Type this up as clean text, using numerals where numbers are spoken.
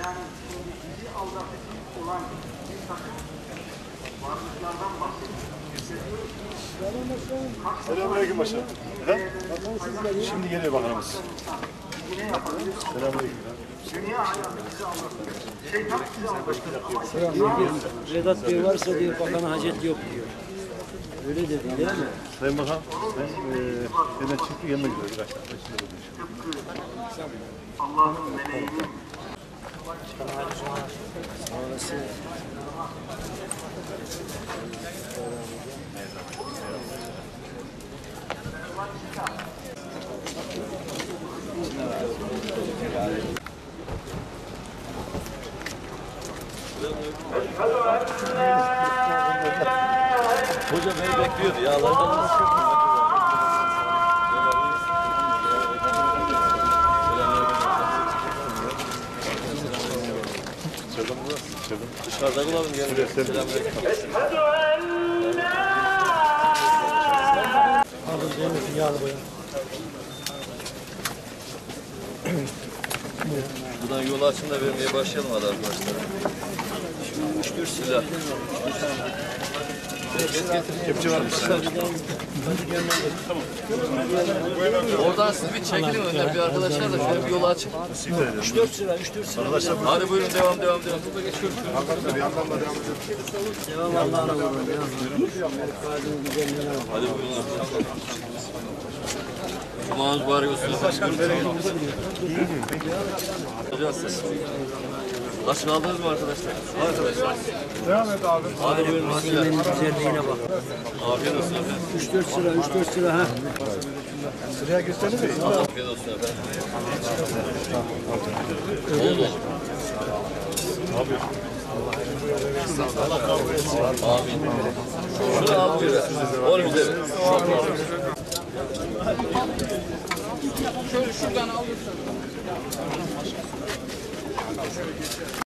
Yani şimdi bizi aldatıcı olan bir takım varlıklardan bahsediyoruz. Selamünaleyküm başkanım. Efendim? Şimdi geliyor bakanımız. Selamünaleyküm. Dünya hayatı bizi aldatıyor. Şeytan bizi aldatıyor. Vedat Bey varsa diyor bakana hacet yok diyor. Öyle dedi değil mi? Sayın Bakan, ben hemen çıktı yanına gidiyor birkaç dakika içinde Allah'ın meleğinin Hoca beni bekliyordu ya. Allah'tan dışarıda kalalım gelin. Buradan yolu açın da vermeye başlayalım hadi arkadaşlar. 3-4 silah. Kepçe var mı? Oradan siz bir çekilin önden bir arkadaşlar da şöyle bir yolu açın. 3-4 sıra, 3-4 sıra. Arkadaşlar Hadi buyurun devam. burada geçiyoruz. Bir yandan da devam edelim. Devam Allah'ına vurun. Hadi buyurun. Cumanız mübarek olsun. Hocam siz. Kaçın aldınız mı arkadaşlar? Arkadaşlar. Devam et abi. Hadi buyurun. Makinenin güzelliğine bak. Afiyet olsun efendim. 3-4 sıra, 3-4 sıra ha. Sıraya gösterir mi? Afiyet olsun efendim. Oldu. Abi. Amin. Şunu al buyurun. Onu bize ver. Şöyle şuradan alırsan.